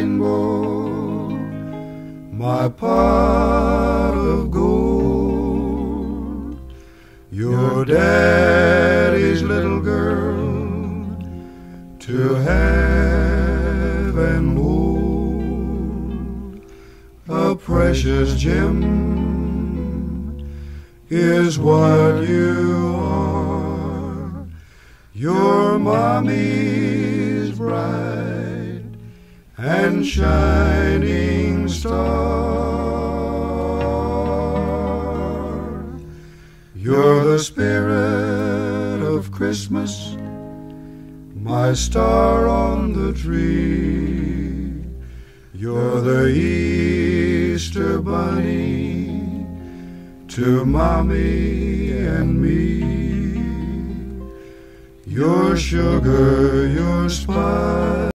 rainbow, my pot of gold. Your daddy's little girl to have and hold. A precious gem is what you are. Your mommy's bright and shining star. You're the spirit of Christmas, my star on the tree. You're the Easter bunny to mommy and me. Your sugar, your spice.